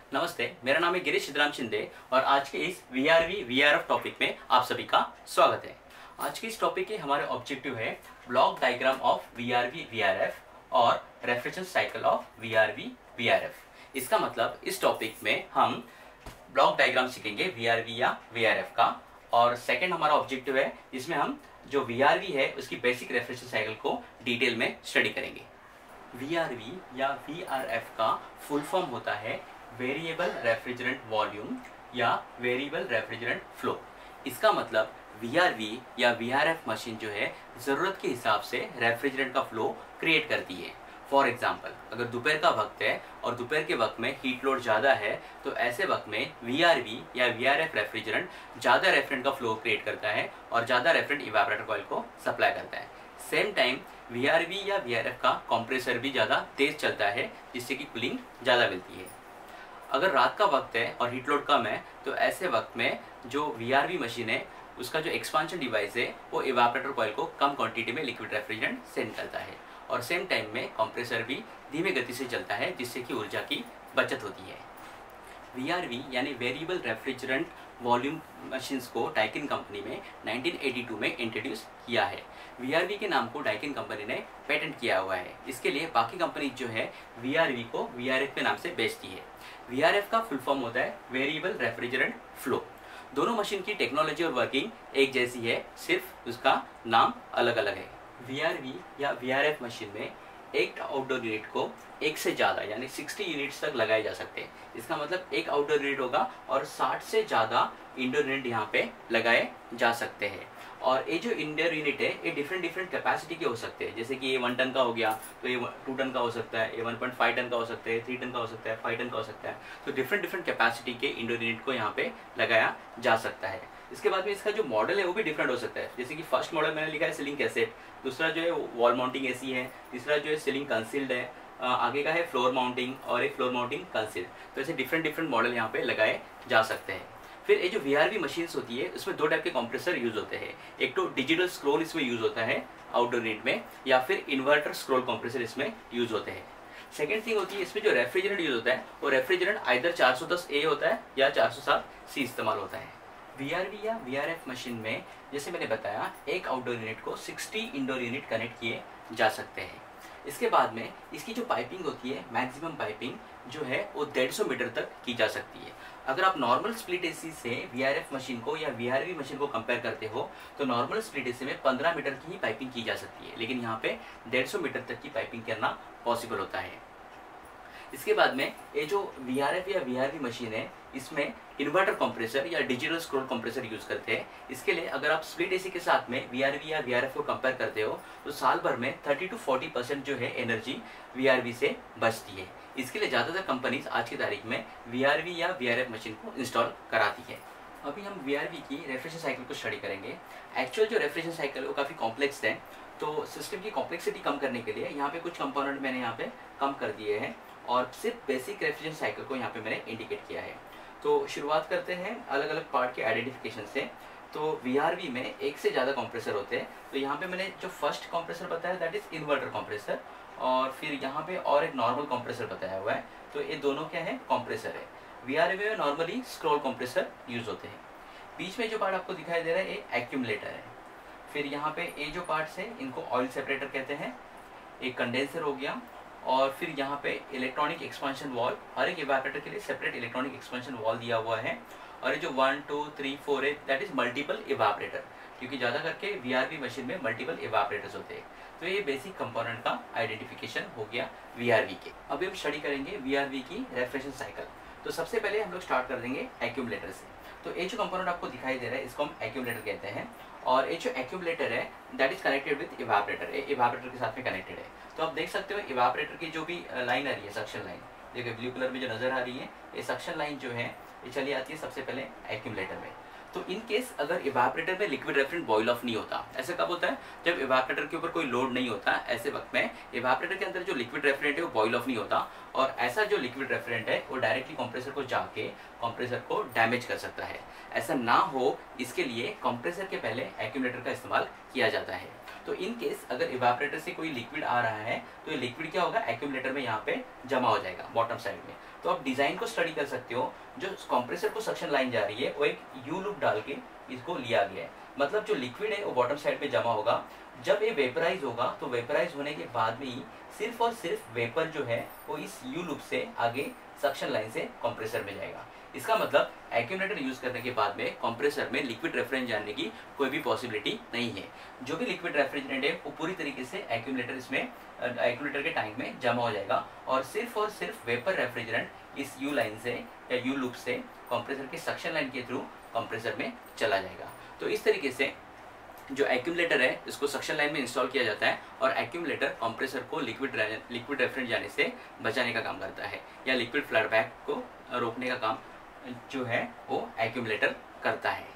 नमस्ते, मेरा नाम है गिरीश सिद्धराम शिंदे और आज के इस VRV VRF टॉपिक में आप सभी का स्वागत है। आज के इस टॉपिक के हमारे ऑब्जेक्टिव है block diagram of VRV VRF और refrigeration cycle of VRV VRF। इसका मतलब इस टॉपिक में हम ब्लॉक डायग्राम सीखेंगे VRV या VRF का, और सेकेंड हमारा ऑब्जेक्टिव है इसमें हम जो VRV है उसकी बेसिक रेफ्रिजरेशन साइकिल को डिटेल में स्टडी करेंगे। VRV या VRF का फुल फॉर्म होता है वेरिएबल रेफ्रिजरेंट वॉल्यूम या वेरिएबल रेफ्रिजरेंट फ्लो। इसका मतलब VRV या VRF मशीन जो है ज़रूरत के हिसाब से रेफ्रिजरेंट का फ्लो क्रिएट करती है। फॉर एग्जांपल, अगर दोपहर का वक्त है और दोपहर के वक्त में हीट लोड ज़्यादा है तो ऐसे वक्त में VRV या VRF रेफ्रिजरेंट ज़्यादा रेफ्रिजरेंट का फ्लो क्रिएट करता है और ज़्यादा रेफ्रिजरेंट इवेपोरेटर कॉइल को सप्लाई करता है। सेम टाइम VRV या VRF का कंप्रेसर भी ज़्यादा तेज़ चलता है जिससे कि कूलिंग ज़्यादा मिलती है। अगर रात का वक्त है और हीट लोड कम है तो ऐसे वक्त में जो VRV मशीन है उसका जो एक्सपांशन डिवाइस है वो इवेपोरेटर कॉइल को कम क्वांटिटी में लिक्विड रेफ्रिजरेंट से निकलता है, और सेम टाइम में कंप्रेसर भी धीमे गति से चलता है जिससे कि ऊर्जा की बचत होती है। VRV यानी वेरिएबल रेफ्रिजरेंट वॉल्यूम मशीन्स को डाइकिन कंपनी में 1982 में इंट्रोड्यूस किया है। VRV के नाम को डाइकिन कंपनी ने पेटेंट किया हुआ है। इसके लिए बाकी कंपनी जो है VRV को VRF के नाम से बेचती है। VRF का फुल फॉर्म होता है वेरिएबल रेफ्रिजरेंट फ्लो। दोनों मशीन की टेक्नोलॉजी और वर्किंग एक जैसी है, सिर्फ उसका नाम अलग अलग है। VRV या VRF मशीन में एक आउटडोर यूनिट को एक से ज़्यादा यानी 60 यूनिट्स तक लगाए जा सकते हैं। इसका मतलब एक आउटडोर यूनिट होगा और 60 से ज़्यादा इंडोर यूनिट यहाँ पे लगाए जा सकते हैं। और ये जो इंडोर यूनिट है ये डिफरेंट कैपेसिटी के हो सकते हैं, जैसे कि ये 1 टन का हो गया तो ये 2 टन का हो सकता है, ये 1.5 टन का हो सकता है, 3 टन का हो सकता है, 5 टन का हो सकता है। तो डिफरेंट कैपेसिटी के इंडोर यूनिट को यहाँ पे लगाया जा सकता है। इसके बाद में इसका जो मॉडल है वो भी डिफरेंट हो सकता है, जैसे कि फर्स्ट मॉडल मैंने लिखा है सीलिंग कैसेट, दूसरा जो है वॉल माउंटिंग AC है, तीसरा जो है सीलिंग कंसील्ड है, आगे का है फ्लोर माउंटिंग और एक फ्लोर माउंटिंग कंसील्ड। तो ऐसे डिफरेंट मॉडल यहाँ पे लगाए जा सकते हैं। फिर ये जो VRV मशीन्स होती है उसमें 2 टाइप के कंप्रेसर यूज होते हैं। एक तो डिजिटल स्क्रॉल इसमें यूज होता है आउटडोर यूनिट में, या फिर इन्वर्टर स्क्रॉल कंप्रेसर इसमें यूज होते हैं। सेकेंड थिंग होती है इसमें जो रेफ्रिजरेंट यूज होता है वो रेफ्रिजरेंट आइदर 410A होता है या 407C इस्तेमाल होता है। VRV या VRF मशीन में जैसे मैंने बताया एक आउटडोर यूनिट को 60 इंडोर यूनिट कनेक्ट किए जा सकते हैं। इसके बाद में इसकी जो पाइपिंग होती है मैक्सिमम पाइपिंग जो है वो 150 मीटर तक की जा सकती है। अगर आप नॉर्मल स्प्लिट AC से VRF मशीन को या VRV मशीन को कंपेयर करते हो तो नॉर्मल स्प्लिट AC में 15 मीटर की ही पाइपिंग की जा सकती है, लेकिन यहाँ पे 150 मीटर तक की पाइपिंग करना पॉसिबल होता है। इसके बाद में ये जो VRF या VRV मशीन है इसमें इन्वर्टर कंप्रेसर या डिजिटल स्क्रॉल कंप्रेसर यूज करते हैं। इसके लिए अगर आप स्प्लिट AC के साथ में VRV या VRF को कंपेयर करते हो तो साल भर में 30 to 40% जो है एनर्जी VRV से बचती है। इसके लिए ज़्यादातर कंपनीज आज की तारीख में VRV या VRF मशीन को इंस्टॉल कराती है। अभी हम VRV की रेफ्रिजरेशन साइकिल को स्टडी करेंगे। एक्चुअल जो रेफ्रिजरेशन साइकिल है वो काफ़ी कॉम्प्लेक्स है, तो सिस्टम की कॉम्प्लेक्सिटी कम करने के लिए यहाँ पे कुछ कंपोनेंट मैंने यहाँ पे कम कर दिए हैं और सिर्फ बेसिक रेफ्रिजरेशन साइकिल को यहाँ पे मैंने इंडिकेट किया है। तो शुरुआत करते हैं अलग अलग पार्ट के आइडेंटिफिकेशन से। तो VRV में एक से ज़्यादा कंप्रेसर होते हैं। तो यहाँ पे मैंने जो फर्स्ट कंप्रेसर बताया दैट इज इन्वर्टर कंप्रेसर, और फिर यहाँ पे और एक नॉर्मल कंप्रेसर बताया हुआ है। तो ये दोनों क्या है, कंप्रेसर है। VRV में नॉर्मली स्क्रॉल कंप्रेसर यूज होते हैं। बीच में जो पार्ट आपको दिखाई दे रहा है ये एक्यूमुलेटर है। फिर यहाँ पे ये जो पार्ट्स है इनको ऑयल सेपरेटर कहते हैं। एक कंडेंसर हो गया, और फिर यहाँ पे इलेक्ट्रॉनिक एक्सपेंशन वॉल, हर एक इवेपोरेटर के लिए सेपरेट इलेक्ट्रॉनिक एक्सपेंशन वॉल दिया हुआ है। और ये जो 1 2 3 4 है दैट इज मल्टीपल इवेपोरेटर, क्योंकि ज़्यादा करके VRV मशीन में मल्टीपल इवेपोरेटर्स होते हैं। तो ये बेसिक कंपोनेंट का आइडेंटिफिकेशन हो गया VRV के। अभी हम स्टडी करेंगे VRV की रेफ्रिजरेशन साइकिल। तो सबसे पहले हम लोग स्टार्ट कर देंगे एक्यूमुलेटर से। तो ये जो कंपोनेंट आपको दिखाई दे रहा है इसको हम एक्यूमुलेटर कहते हैं, और ये जो एक्यूमुलेटर है that is connected with evaporator, ये इवेपोरेटर के साथ में कनेक्टेड है। तो आप देख सकते हो इवेपोरेटर की जो भी लाइन आ रही है, सक्शन लाइन, देखिए ब्लू कलर में जो नजर आ रही है ये सक्शन लाइन जो है ये चली आती है सबसे पहले एक्यूमुलेटर में। तो इन केस अगर इवेपोरेटर में लिक्विड रेफ्रिजरेंट बॉयल ऑफ नहीं होता, ऐसे कब होता है जब इवेपोरेटर के ऊपर कोई लोड नहीं होता, ऐसे वक्त में इवेपोरेटर के अंदर जो लिक्विड रेफ्रिजरेंट है वो बॉयल ऑफ नहीं होता, और ऐसा जो लिक्विड रेफ्रिजरेंट है वो डायरेक्टली कंप्रेसर को जाके कंप्रेसर को डैमेज कर सकता है। ऐसा ना हो इसके लिए कंप्रेसर के पहले एक्यूमुलेटर का इस्तेमाल किया जाता है। तो तो इन केस अगर इवेपोरेटर से कोई लिक्विड आ रहा है तो ये लिक्विड क्या होगा, एक्यूमुलेटर में यहाँ पे जमा हो जाएगा बॉटम साइड में। तो आप डिजाइन को स्टडी कर सकते हो, जो कंप्रेसर को सक्शन लाइन जा रही है वो एक यू लूप डाल के इसको लिया गया है, मतलब जो लिक्विड है वो बॉटम साइड पे जमा होगा। जब ये वेपराइज होगा तो वेपराइज होने के बाद में ही सिर्फ और सिर्फ वेपर जो है वो इस यू लूप से आगे सक्शन लाइन से कंप्रेसर में जाएगा। इसका मतलब एक्यूमुलेटर यूज करने के बाद में कंप्रेसर में लिक्विड रेफ्रिजरेंट जाने की कोई भी पॉसिबिलिटी नहीं है। जो भी लिक्विड रेफ्रिजरेंट है वो पूरी तरीके से एक्यूमुलेटर के टैंक में जमा हो जाएगा और सिर्फ वेपर रेफ्रिजरेंट इस यू लाइन से या यू लूप से कंप्रेसर के सक्शन लाइन के थ्रू कंप्रेसर में चला जाएगा। तो इस तरीके से जो एक्यूमुलेटर है इसको सक्शन लाइन में इंस्टॉल किया जाता है और एक्यूमुलेटर कंप्रेसर को लिक्विड रेफ्रिजरेंट जाने से बचाने का काम करता है या लिक्विड फ्लड बैक को रोकने का काम जो है वो एक्यूमुलेटर करता है।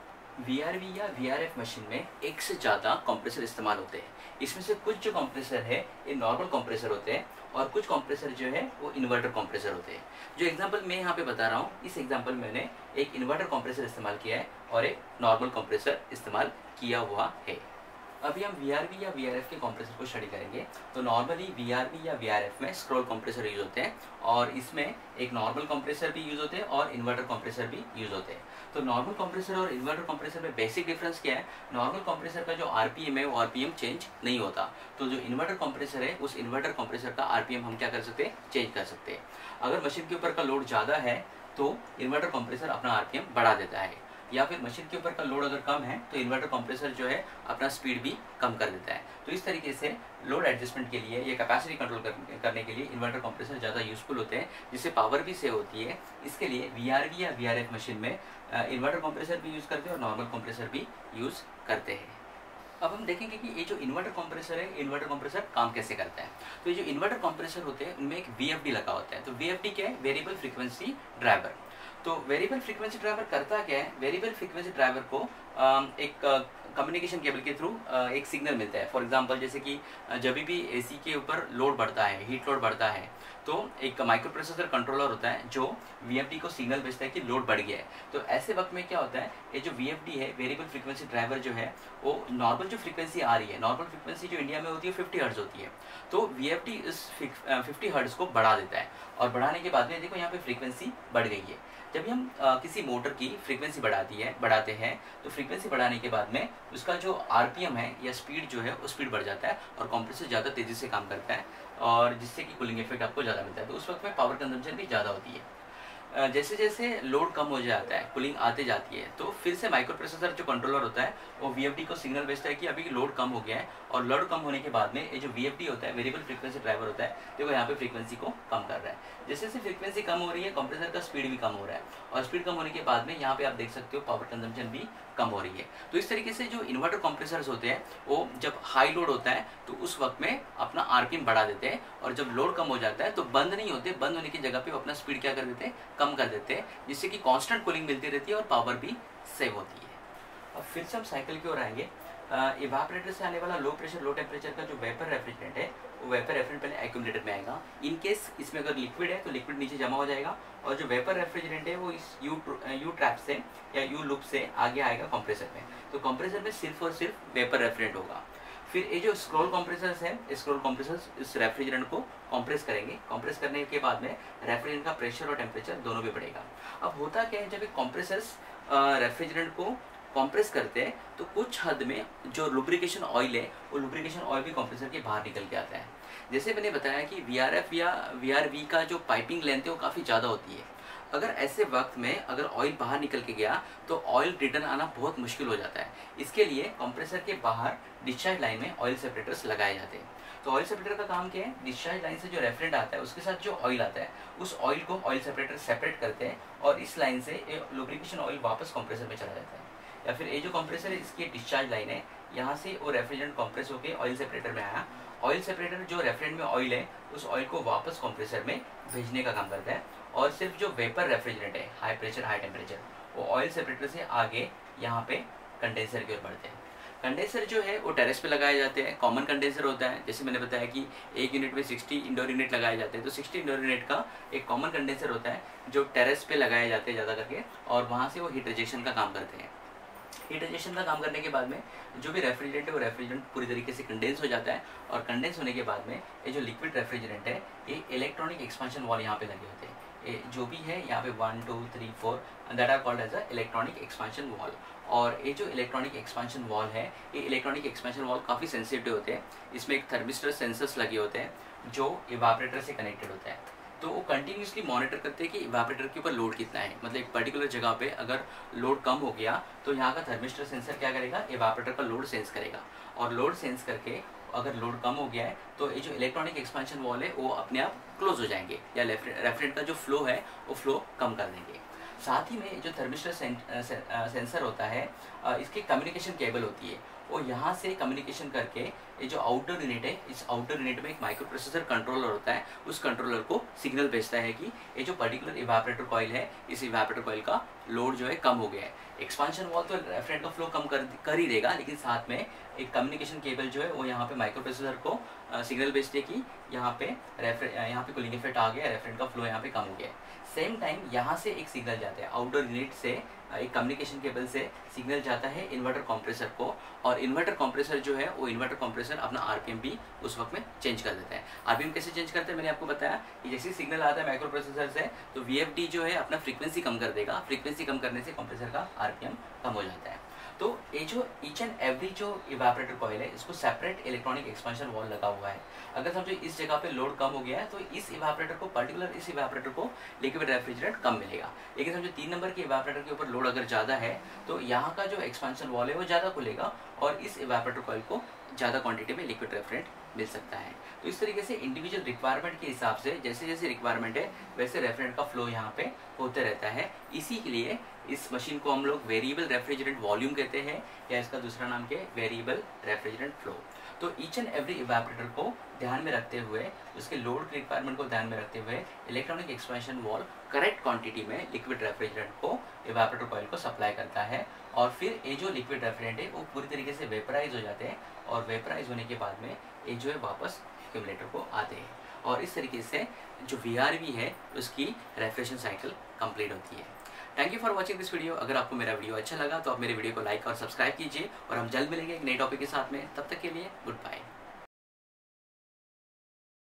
VRV या VRF मशीन में एक से ज़्यादा कंप्रेसर इस्तेमाल होते हैं। इसमें से कुछ जो कंप्रेसर है ये नॉर्मल कंप्रेसर होते हैं और कुछ कंप्रेसर जो है वो इन्वर्टर कंप्रेसर होते हैं। जो एग्जांपल मैं यहाँ पे बता रहा हूँ, इस एग्जांपल में मैंने एक इन्वर्टर कंप्रेसर इस्तेमाल किया है और एक नॉर्मल कंप्रेसर इस्तेमाल किया हुआ है। अभी हम VRV या VRF के कंप्रेसर को स्टडी करेंगे। तो नॉर्मली VRV या VRF में स्क्रॉल कंप्रेसर यूज होते हैं और इसमें एक नॉर्मल कंप्रेसर भी यूज होते हैं और इन्वर्टर कंप्रेसर भी यूज होते हैं। तो नॉर्मल कंप्रेसर और इन्वर्टर कंप्रेसर में बेसिक डिफरेंस क्या है, नॉर्मल कंप्रेसर का जो RPM है वो RPM चेंज नहीं होता। तो जो इन्वर्टर कंप्रेसर है उस इन्वर्टर कंप्रेसर का RPM हम क्या कर सकते हैं, चेंज कर सकते हैं। अगर मशीन के ऊपर का लोड ज़्यादा है तो इन्वर्टर कंप्रेसर अपना RPM बढ़ा देता है, या फिर मशीन के ऊपर का लोड अगर कम है तो इन्वर्टर कंप्रेसर जो है अपना स्पीड भी कम कर देता है। तो इस तरीके से लोड एडजस्टमेंट के लिए या कैपेसिटी कंट्रोल करने के लिए इन्वर्टर कंप्रेसर ज़्यादा यूजफुल होते हैं, जिससे पावर भी सेव होती है। इसके लिए VRV या VRF मशीन में इन्वर्टर कंप्रेसर भी यूज़ करते हैं और नॉर्मल कंप्रेसर भी यूज़ करते हैं। अब हम देखेंगे कि ये जो इन्वर्टर कंप्रेसर है, इन्वर्टर कंप्रेसर काम कैसे करता है। तो ये जो इन्वर्टर कंप्रेसर होते हैं उनमें एक VFD लगा होता है। तो VFD क्या है, वेरिएबल फ्रीक्वेंसी ड्राइवर। तो वेरिएबल फ्रीक्वेंसी ड्राइवर करता क्या है, वेरिएबल फ्रीक्वेंसी ड्राइवर को एक कम्युनिकेशन केबल के थ्रू एक सिग्नल मिलता है। फॉर एग्जांपल जैसे कि जब भी AC के ऊपर लोड बढ़ता है, हीट लोड बढ़ता है, तो एक माइक्रो प्रोसेसर कंट्रोलर होता है जो VFD को सिग्नल भेजता है कि लोड बढ़ गया है। तो ऐसे वक्त में क्या होता है, ये जो VFD है, वेरिएबल फ्रीक्वेंसी ड्राइवर जो है, वो नॉर्मल जो फ्रीक्वेंसी आ रही है, नॉर्मल फ्रीक्वेंसी जो इंडिया में होती है 50 हर्ट्ज होती है, तो VFD इस 50 हर्ट्ज को बढ़ा देता है और बढ़ाने के बाद में देखो यहाँ पे फ्रीक्वेंसी बढ़ गई है। जब भी हम किसी मोटर की फ्रीक्वेंसी बढ़ाते हैं तो फ्रीक्वेंसी बढ़ाने के बाद में उसका जो RPM है या स्पीड जो है वो स्पीड बढ़ जाता है और कंप्रेसर ज़्यादा तेज़ी से काम करता है और जिससे कि कूलिंग इफेक्ट आपको ज़्यादा मिलता है। तो उस वक्त में पावर कंजम्पशन भी ज़्यादा होती है। जैसे जैसे लोड कम हो जाता है, कूलिंग आते जाती है, तो फिर से माइक्रो प्रोसेसर जो कंट्रोलर होता है वो VFD को सिग्नल भेजता है कि अभी लोड कम हो गया है और लोड कम होने के बाद में ये जो VFD होता है, वेरिएबल फ्रीक्वेंसी ड्राइवर होता है, देखो यहाँ पे फ्रीक्वेंसी को कम कर रहा है। जैसे जैसे फ्रीक्वेंसी कम हो रही है कंप्रेसर का स्पीड भी कम हो रहा है और स्पीड कम होने के बाद में यहाँ पे आप देख सकते हो पावर कंजम्पशन भी कम हो रही है। तो इस तरीके से जो इन्वर्टर कंप्रेसर्स होते हैं वो जब हाई लोड होता है तो उस वक्त में अपना RPM बढ़ा देते हैं और जब लोड कम हो जाता है तो बंद नहीं होते, बंद होने की जगह पे वो अपना स्पीड क्या कर देते हैं, कम कर देते हैं, जिससे कि कांस्टेंट कूलिंग मिलती रहती है और पावर भी सेव होती है। अब फिर से हम साइकिल की ओर आएंगे। इवापोरेटर से आने वाला लो प्रेशर लो टेम्परेचर का जो वेपर रेफ्रिजरेंट है वो वेपर रेफ्रिजरेंट पहले एक्यूमुलेटर में आएगा। इन केस इसमें अगर लिक्विड है तो लिक्विड नीचे जमा हो जाएगा और जो वेपर रेफ्रिजरेंट है वो इस यू ट्रैप से या यू लूप से आगे आएगा कंप्रेसर में। तो कंप्रेसर में सिर्फ और सिर्फ वेपर रेफ्रिजरेंट होगा। फिर ये जो स्क्रॉल कंप्रेसर्स है, स्क्रॉल कंप्रेसर्स इस रेफ्रिजरेंट को कंप्रेस करेंगे। कंप्रेस करने के बाद में रेफ्रिजरेंट का प्रेशर और टेम्परेचर दोनों भी बढ़ेगा। अब होता क्या है, जब एक कंप्रेसर्स रेफ्रिजरेंट को कंप्रेस करते हैं तो कुछ हद में जो लुब्रिकेशन ऑयल है वो लुब्रिकेशन ऑयल भी कंप्रेसर के बाहर निकल के आता है। जैसे मैंने बताया कि VRF या VRV का जो पाइपिंग लेंथ है वो काफ़ी ज़्यादा होती है। अगर ऐसे वक्त में अगर ऑयल बाहर निकल के गया तो ऑयल रिटर्न आना बहुत मुश्किल हो जाता है। इसके लिए कंप्रेसर के बाहर डिस्चार्ज लाइन में ऑयल सेपरेटर्स लगाए जाते हैं। तो ऑयल सेपरेटर का काम क्या है, डिस्चार्ज लाइन से जो रेफ्रिजरेंट आता है उसके साथ जो ऑयल आता है उस ऑयल को ऑयल सेपरेटर सेपरेट करते हैं और इस लाइन से लुब्रिकेशन ऑयल वापस कंप्रेसर में चला जाता है। या फिर ये जो कंप्रेसर है इसकी डिस्चार्ज लाइन है, यहाँ से वो रेफ्रिजरेंट कंप्रेस होकर ऑयल सेपरेटर में आया। ऑयल सेपरेटर जो रेफ्रिजरेंट में ऑयल है उस ऑयल को वापस कंप्रेसर में भेजने का काम करता है और सिर्फ जो वेपर रेफ्रिजरेंट है, हाई प्रेशर हाई टेम्परेचर, वो ऑयल सेपरेटर से आगे यहाँ पे कंडेंसर की ओर बढ़ते हैं। कंडेंसर जो है वो टेरेस पे लगाए जाते हैं। कॉमन कंडेंसर होता है, जैसे मैंने बताया कि एक यूनिट में 60 इंडोर यूनिट लगाए जाते हैं, तो 60 इंडोर यूनिट का एक कॉमन कंडेंसर होता है जो टेरेस पे लगाए जाते हैं ज़्यादा करके और वहाँ से वो हीट रिजेक्शन का काम करते हैं। हीटराइजेशन का काम करने के बाद में जो भी रेफ्रिजरेंट है वो रेफ्रिजरेंट पूरी तरीके से कंडेंस हो जाता है, और कंडेंस होने के बाद में ये जो लिक्विड रेफ्रिजरेंट है ये इलेक्ट्रॉनिक एक्सपेंशन वॉल यहाँ पे लगे होते हैं। ये जो भी है यहाँ पे 1 2 3 4 that are called as a electronic expansion valve. और ये जो इलेक्ट्रॉनिक एक्सपेंशन वॉल है, ये इलेक्ट्रॉनिक एक्सपेंशन वॉल काफ़ी सेंसिटिव होते हैं। इसमें एक थर्मिस्टर सेंसर्स लगे होते हैं जो इवापोरेटर से कनेक्टेड होता है। तो वो कंटिन्यूसली मॉनिटर करते हैं कि इवापोरेटर के ऊपर लोड कितना है। मतलब एक पर्टिकुलर जगह पे अगर लोड कम हो गया तो यहाँ का थर्मिस्टर सेंसर क्या करेगा, इवापोरेटर का लोड सेंस करेगा, और लोड सेंस करके अगर लोड कम हो गया है तो ये जो इलेक्ट्रॉनिक एक्सपेंशन वॉल है वो अपने आप क्लोज हो जाएंगे, या रेफ्रिजरेंट का जो फ्लो है वो फ्लो कम कर देंगे। साथ ही में जो थर्मिस्टर सेंसर होता है, इसकी कम्युनिकेशन केबल होती है, वो यहाँ से कम्युनिकेशन करके ये जो आउटडोर यूनिट है, इस आउटडोर यूनिट में एक माइक्रो प्रोसेसर कंट्रोलर होता है, उस कंट्रोलर को सिग्नल भेजता है कि ये जो पर्टिकुलर इवापोरेटर कॉइल है, इस इवापोरेटर कॉइल का लोड जो है कम हो गया है। एक्सपांशन वॉल तो रेफ्रिजरेंट का फ्लो कम कर ही देगा, लेकिन साथ में एक कम्युनिकेशन केबल जो है वो यहाँ पे माइक्रो प्रोसेसर को सिग्नल भेजते हैं कि यहाँ पे कूलिंग इफेक्ट आ गया, रेफ्रिजरेंट का फ्लो यहाँ पे कम हो गया है। सेम टाइम यहाँ से एक सिग्नल जाता है आउटडोर यूनिट से, एक कम्युनिकेशन केबल से सिग्नल जाता है इन्वर्टर कंप्रेसर को, और इन्वर्टर कंप्रेसर जो है वो इन्वर्टर कंप्रेसर अपना आरपीएम भी उस वक्त में चेंज कर देता है। आरपीएम कैसे चेंज करते हैं मैंने आपको बताया कि जैसे सिग्नल आता है माइक्रो प्रोसेसर से तो वीएफडी जो है अपना फ्रीक्वेंसी कम कर देगा, फ्रीक्वेंसी कम करने से कंप्रेसर का आरपीएम कम हो जाता है। तो ये जो ईच एंड एवरी जो इवापोरेटर कॉइल है, इसको सेपरेट इलेक्ट्रॉनिक एक्सपेंशन वॉल लगा हुआ है। अगर समझो इस जगह पे लोड कम हो गया है तो इस इवापोरेटर को, पर्टिकुलर इस इवापोरेटर को लिक्विड रेफ्रिजरेंट कम मिलेगा। लेकिन समझो 3 नंबर के इवापोरेटर के ऊपर लोड अगर ज़्यादा है तो यहाँ का जो एक्सपेंशन वॉल है वो ज़्यादा खुलेगा, और इस इवापोरेटर कॉइल को ज़्यादा क्वांटिटी में लिक्विड रेफ्रिजरेंट मिल सकता है। तो इस तरीके से इंडिविजुअल रिक्वायरमेंट के हिसाब से जैसे जैसे रिक्वायरमेंट है वैसे रेफ्रिजरेंट का फ्लो यहाँ पे होते रहता है। इसी के लिए इस मशीन को हम लोग वेरिएबल रेफ्रिजरेंट वॉल्यूम कहते हैं, या इसका दूसरा नाम क्या है, वेरिएबल रेफ्रिजरेंट फ्लो। तो ईच एंड एवरी इवापोरेटर को ध्यान में रखते हुए, उसके लोड रिक्वायरमेंट को ध्यान में रखते हुए electronic expansion valve correct quantity में लिक्विड रेफ्रिजरेंट को इवापोरेटर कॉइल को सप्लाई करता है, और फिर ये जो लिक्विड रेफ्रिजरेंट है वो पूरी तरीके से वेपराइज हो जाते हैं, और वेपराइज होने के बाद में ये जो है वापस एक्यूमुलेटर को आते हैं, और इस तरीके से जो VRV है उसकी रेफ्रिजरेशन साइकिल कंप्लीट होती है। Thank you for watching this video. अगर आपको मेरा वीडियो अच्छा लगा तो आप मेरे वीडियो को लाइक और सब्सक्राइब कीजिए, और हम जल्द मिलेंगे एक नए टॉपिक के साथ में। तब तक के लिए गुड बाय।